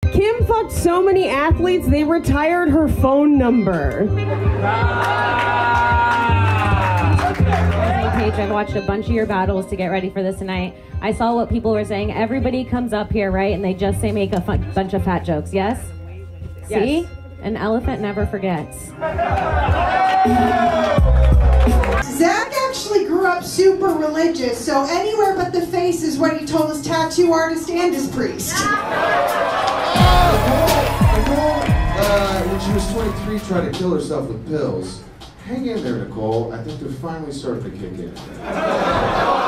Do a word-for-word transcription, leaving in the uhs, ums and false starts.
Kim fucked so many athletes, they retired her phone number. Hey, Paige, I've watched a bunch of your battles to get ready for this tonight. I saw what people were saying. Everybody comes up here, right? And they just say make a fun, bunch of fat jokes, yes? Yes. See? An elephant never forgets. Zac actually grew up super religious, so anywhere but the face is what he told his tattoo artist and his priest. Nicole, uh, when she was twenty-three, tried to kill herself with pills. Hang in there, Nicole. I think they're finally starting to kick in.